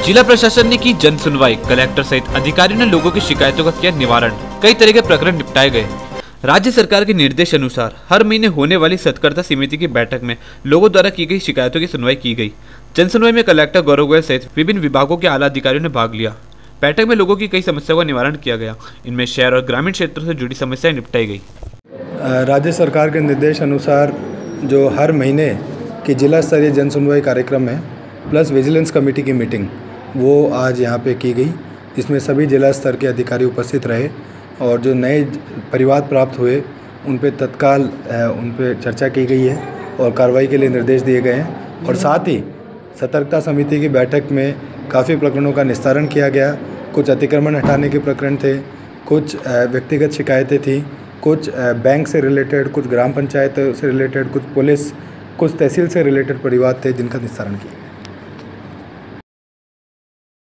जिला प्रशासन ने की जन सुनवाई। कलेक्टर सहित अधिकारियों ने लोगों की शिकायतों का किया निवारण। कई तरह के प्रकरण निपटाए गए। राज्य सरकार के निर्देश अनुसार हर महीने होने वाली सत्कर्ता समिति की बैठक में लोगों द्वारा की गई शिकायतों की सुनवाई की गई। जन सुनवाई में कलेक्टर गौरव गोयल सहित विभिन्न विभागों के आला अधिकारियों ने भाग लिया। बैठक में लोगों की कई समस्याओं का निवारण किया गया। इनमें शहर और ग्रामीण क्षेत्रों से जुड़ी समस्याएं निपटाई गई। राज्य सरकार के निर्देश अनुसार जो हर महीने की जिला स्तरीय जन सुनवाई कार्यक्रम है प्लस विजिलेंस कमेटी की मीटिंग वो आज यहाँ पे की गई, जिसमें सभी जिला स्तर के अधिकारी उपस्थित रहे और जो नए परिवाद प्राप्त हुए उन पे तत्काल उन पे चर्चा की गई है और कार्रवाई के लिए निर्देश दिए गए हैं। और साथ ही सतर्कता समिति की बैठक में काफ़ी प्रकरणों का निस्तारण किया गया। कुछ अतिक्रमण हटाने के प्रकरण थे, कुछ व्यक्तिगत शिकायतें थी, कुछ बैंक से रिलेटेड, कुछ ग्राम पंचायत से रिलेटेड, कुछ पुलिस, कुछ तहसील से रिलेटेड परिवाद थे जिनका निस्तारण किया।